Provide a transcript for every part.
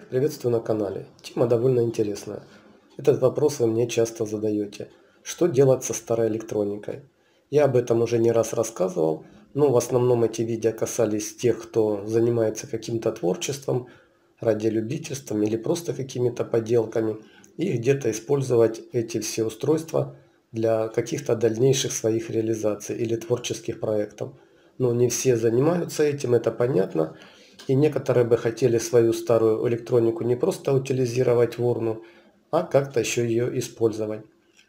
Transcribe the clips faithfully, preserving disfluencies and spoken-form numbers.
Приветствую на канале. Тема довольно интересная. Этот вопрос вы мне часто задаете. Что делать со старой электроникой? Я об этом уже не раз рассказывал, но в основном эти видео касались тех, кто занимается каким-то творчеством, радиолюбительством или просто какими-то поделками, и где-то использовать эти все устройства для каких-то дальнейших своих реализаций или творческих проектов. Но не все занимаются этим, это понятно. И некоторые бы хотели свою старую электронику не просто утилизировать в урну, а как-то еще ее использовать.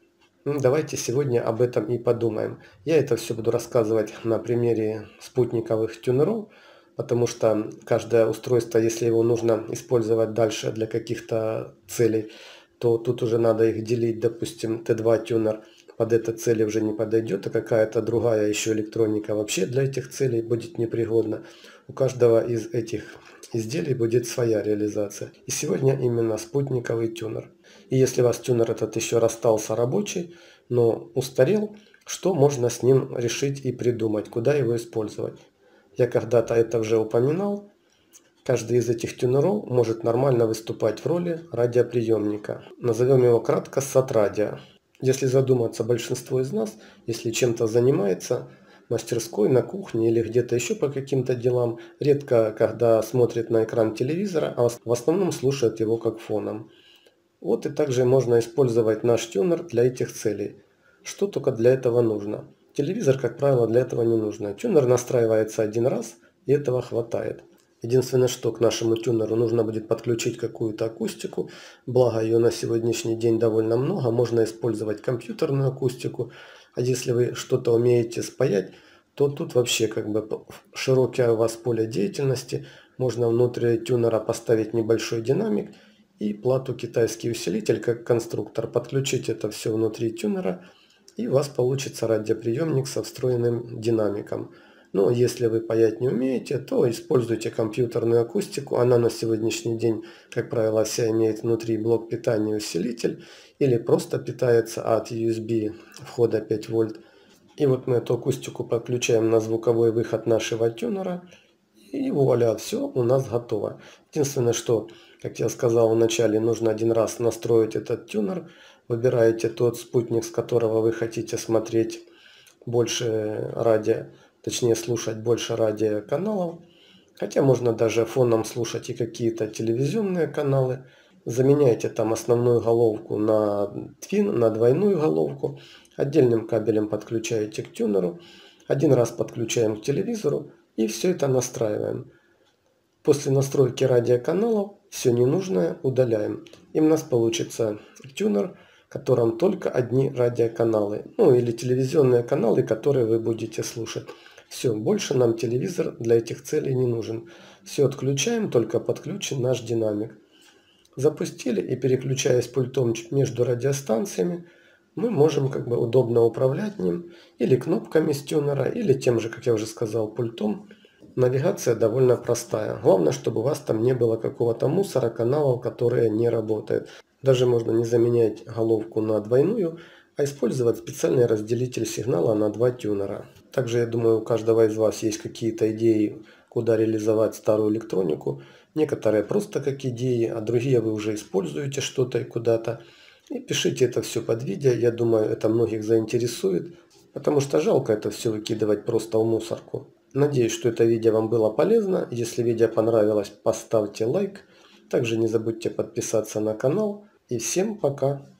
Ну, давайте сегодня об этом и подумаем. Я это все буду рассказывать на примере спутниковых тюнеров, потому что каждое устройство, если его нужно использовать дальше для каких-то целей, то тут уже надо их делить. Допустим, Т два тюнер под эти цели уже не подойдет, а какая-то другая еще электроника вообще для этих целей будет непригодна. У каждого из этих изделий будет своя реализация. И сегодня именно спутниковый тюнер. И если у вас тюнер этот еще расстался рабочий, но устарел, что можно с ним решить и придумать, куда его использовать? Я когда-то это уже упоминал. Каждый из этих тюнеров может нормально выступать в роли радиоприемника. Назовем его кратко сат-радио. Если задуматься, большинство из нас, если чем-то занимается, в мастерской, на кухне или где-то еще по каким-то делам, редко когда смотрит на экран телевизора, а в основном слушает его как фоном. Вот и также можно использовать наш тюнер для этих целей. Что только для этого нужно? Телевизор, как правило, для этого не нужно. Тюнер настраивается один раз, и этого хватает. Единственное, что к нашему тюнеру нужно будет подключить какую-то акустику, благо ее на сегодняшний день довольно много, можно использовать компьютерную акустику, а если вы что-то умеете спаять, то тут вообще как бы широкое у вас поле деятельности, можно внутри тюнера поставить небольшой динамик и плату китайский усилитель как конструктор, подключить это все внутри тюнера, и у вас получится радиоприемник со встроенным динамиком. Но если вы паять не умеете, то используйте компьютерную акустику. Она на сегодняшний день, как правило, вся имеет внутри блок питания и усилитель, или просто питается от ю эс би входа пять вольт. И вот мы эту акустику подключаем на звуковой выход нашего тюнера, и вуаля, все у нас готово. Единственное, что, как я сказал в начале, нужно один раз настроить этот тюнер. Выбираете тот спутник, с которого вы хотите смотреть больше радио, точнее слушать больше радиоканалов. Хотя можно даже фоном слушать и какие-то телевизионные каналы. Заменяйте там основную головку на твин, на двойную головку. Отдельным кабелем подключаете к тюнеру. Один раз подключаем к телевизору и все это настраиваем. После настройки радиоканалов все ненужное удаляем. И у нас получится тюнер, в котором только одни радиоканалы. Ну или телевизионные каналы, которые вы будете слушать. Все, больше нам телевизор для этих целей не нужен. Все отключаем, только подключен наш динамик. Запустили и переключаясь пультом между радиостанциями, мы можем как бы удобно управлять ним или кнопками с тюнера, или тем же, как я уже сказал, пультом. Навигация довольно простая. Главное, чтобы у вас там не было какого-то мусора, каналов, которые не работают. Даже можно не заменять головку на двойную, а использовать специальный разделитель сигнала на два тюнера. Также, я думаю, у каждого из вас есть какие-то идеи, куда реализовать старую электронику. Некоторые просто как идеи, а другие вы уже используете что-то и куда-то. И пишите это все под видео, я думаю, это многих заинтересует, потому что жалко это все выкидывать просто в мусорку. Надеюсь, что это видео вам было полезно. Если видео понравилось, поставьте лайк. Также не забудьте подписаться на канал. И всем пока!